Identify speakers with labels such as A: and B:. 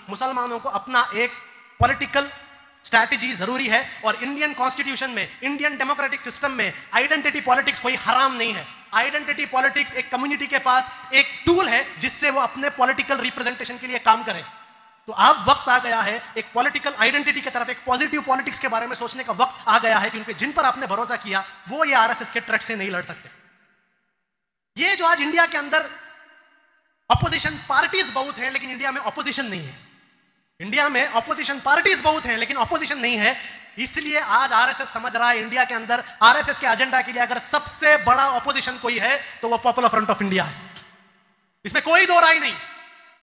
A: मुसलमानों को अपना एक पॉलिटिकल स्ट्रैटेजी जरूरी है। और इंडियन कॉन्स्टिट्यूशन में, इंडियन डेमोक्रेटिक सिस्टम में आइडेंटिटी पॉलिटिक्स कोई हराम नहीं है। आइडेंटिटी पॉलिटिक्स एक कम्युनिटी के पास एक टूल है जिससे वो अपने पॉलिटिकल रिप्रेजेंटेशन के लिए काम करे। तो अब वक्त आ गया है एक पॉलिटिकल आइडेंटिटी की तरफ, एक पॉजिटिव पॉलिटिक्स के बारे में सोचने का वक्त आ गया है, क्योंकि जिन पर आपने भरोसा किया वो ये आरएसएस के ट्रैक से नहीं लड़ सकते। ये जो आज इंडिया के अंदर अपोजिशन पार्टीज बहुत है लेकिन इंडिया में ऑपोजिशन नहीं है, इंडिया में ऑपोजिशन पार्टीज बहुत है लेकिन ऑपोजिशन नहीं है, इसलिए आज आरएसएस समझ रहा है इंडिया के अंदर आरएसएस के एजेंडा के लिए अगर सबसे बड़ा ऑपोजिशन कोई है तो वो पॉपुलर फ्रंट ऑफ इंडिया है। इसमें कोई दो राय नहीं।